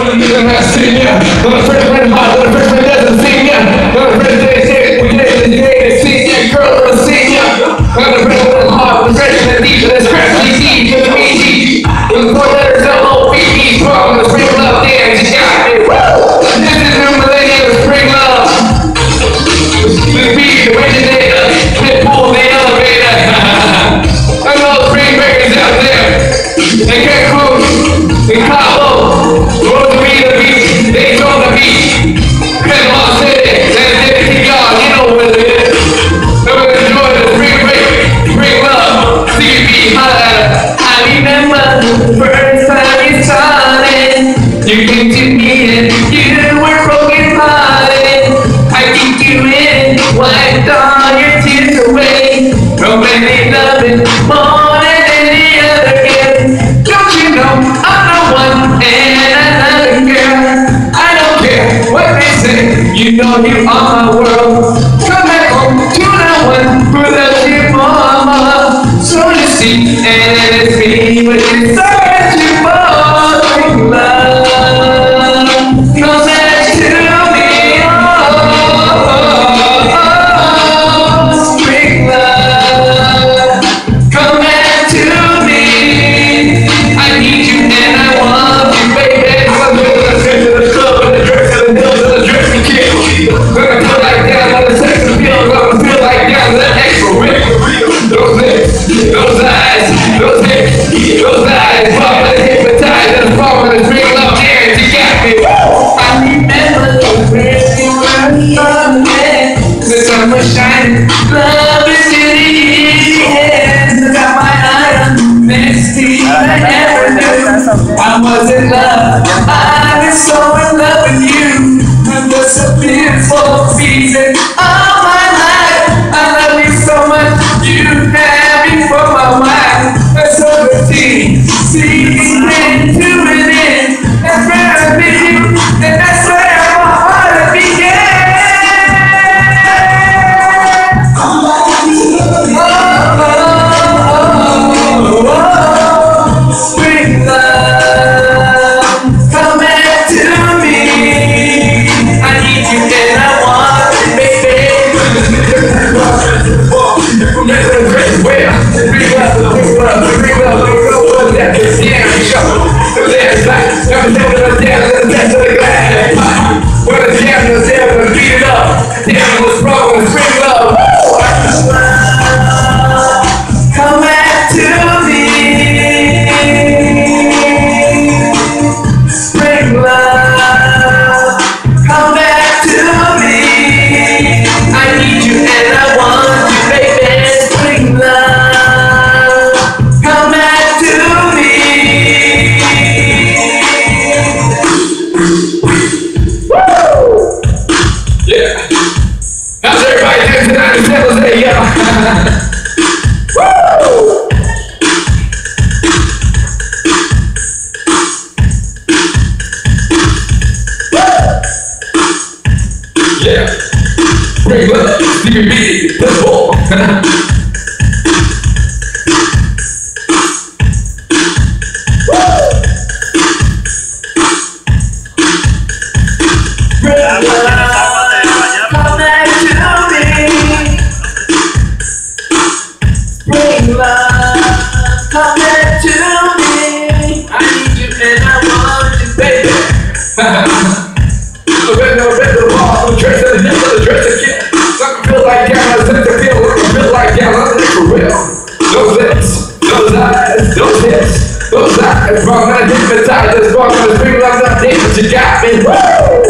When I see ya, when the freshman hot, when the freshman doesn't see ya, when the freshman say, we get the day to see ya, girl, gonna see ya. When the freshman hot, when the freshman deep, that's freshly deep, with the mean deep. When the 4 letters L-O-V-E, strong, the spring love dance, you got me, woo! This is new millennium spring love. The beat, the originator, Pitbull, the elevator. I know the spring breakers out there. In Cancun, in Cabo, Rosarito Beach, Daytona Beach, Panama City, San Diego, you know what it is. I'm gonna enjoy the spring break, spring love, CB highlighter. I remember the first time you started. You came to me and you were broken hearted. I kicked you in, wiped all your tears away. Romantic loving more than any other gift. Don't you know I'm the one and another girl? I don't care what they say, you know you are my world. Come back home to the one who loves you more. So you see, and it's me what you searching for. Spring love, come back to me, oh, spring love, come back to me. I need you and I want you, baby. I'm gonna send to the club and the dress and the nails and the dress and kill. Gonna feel like down on the sex appeal. Gonna feel like down on the extra real. Those lips, those eyes, those hips, those eyes, falling hypnotized and falling and spring love dance. You got me. I remember the way you were loving. The sun was shining, love is in the air. Got my eye on next to you, I never knew I was in love. I was so in love with you. It was a beautiful season of my life. I love you so much, you have me for my wife. That's so good, see, into it in. That's where I met you, and that's where my heart began. Spring love, come back to me. I need you and I want you, baby. Come back to me. Spring love, come back to me. I need you and I want you, baby. Spring love, come back to me. Woo! Yeah. How's everybody doing tonight? It's Devil's Day, y'all. Woo! Yeah. Spring love, CBB, Pitbull. Spring love, come back to me. I need you and I want you, baby. The ball, the dress and the nip of the dress again. Something feel like down, something feel like down, I'm for real. Those lips, those eyes, those hips, those eyes, wrong, I'm hypnotized, that's wrong, I'm spring love, that day, but you got me. Woo!